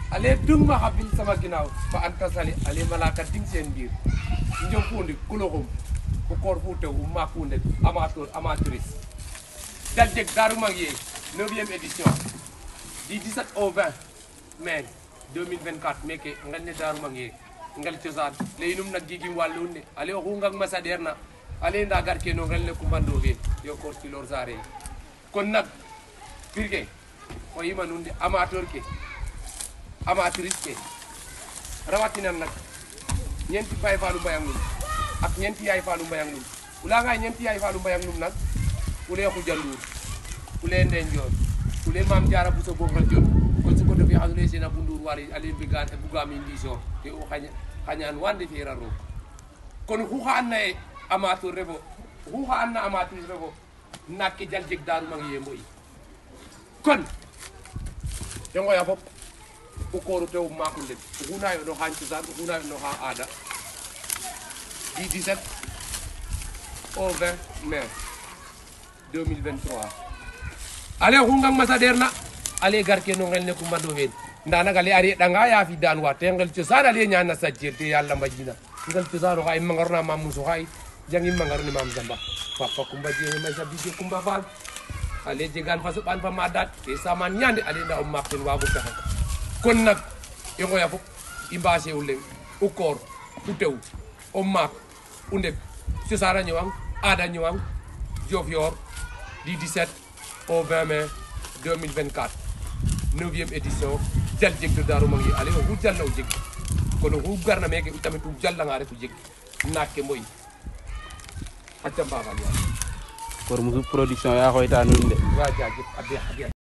ale dung ma xabil sama ginaaw fa anta sali ale malaka ding seen biir njom fundi kuloxum ko koor fu tew ma funde amatrice daljek Darou Manguier 9e édition du 17 au 20 mai 2024 meke ngalne Darou Manguier ngal cosaan leyinum nak gigim wallunde ale o xungang masaderna ale nda gar ke no ngelne kumbandove yo koor kilor sare kon nak pirge o yima nunde amateur ke amatrice ke rawatina nak ñenti bay falu mbayang num ak ñenti yaay falu mbayang num ula nga ñenti yaay falu mbayang num nak ule ko jandur ule ndenjor ule mam jaara bu so bongal jot ko su ko defi adule sena bundur wari ale bigan e bugami ndiso te o xañan wande fi raro kon xuxa anna e amateur refo xuxa anna amatrice refo nakki jaljek Darou Manguier mboy kon te ngoya fop o kooru tew maku len xuna yo no xañ cosaan xuna yo no xa aada du 17 au 20 mai 2023 ale xungang masader na ale garke no ngel ne ku mbando fen nda naga le ari danga ya fi dan wa te ngel cosaan ale ñana sajje te yalla mbajina ngel cosaan xay mangarna mam muso xay jangi mangar ni mam zamba papa kumba je may sa bidjo kumba fal ale jegan fa suban fa madat te saman ñande ale nda o makten wagu taxé kon nak i ngoya fop i mbase u leng u koor u tew o maak u ndeb cosaan a ñëwang aada ñëwang Diofior du 17 au 20 mai 2024 9e édition jaljek de Darou Manguier ale o xu jalna o jeg kon o xu garna meke tamit o jalanga rek o jeg naak ke moy aca mbaxal ya Kor Moussou production ya xoyta nuun de wa jajef a